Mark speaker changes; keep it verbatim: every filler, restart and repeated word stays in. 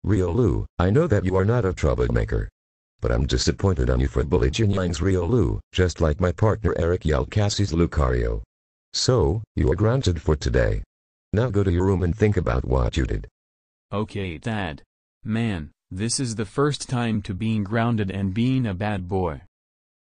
Speaker 1: Riolu, I know that you are not a troublemaker. But I'm disappointed on you for bully Jinyang's Riolu, just like my partner Eric Yalcassi's Lucario. So, you are grounded for today. Now go to your room and think about what you did.
Speaker 2: Okay, Dad. Man, this is the first time to being grounded and being a bad boy.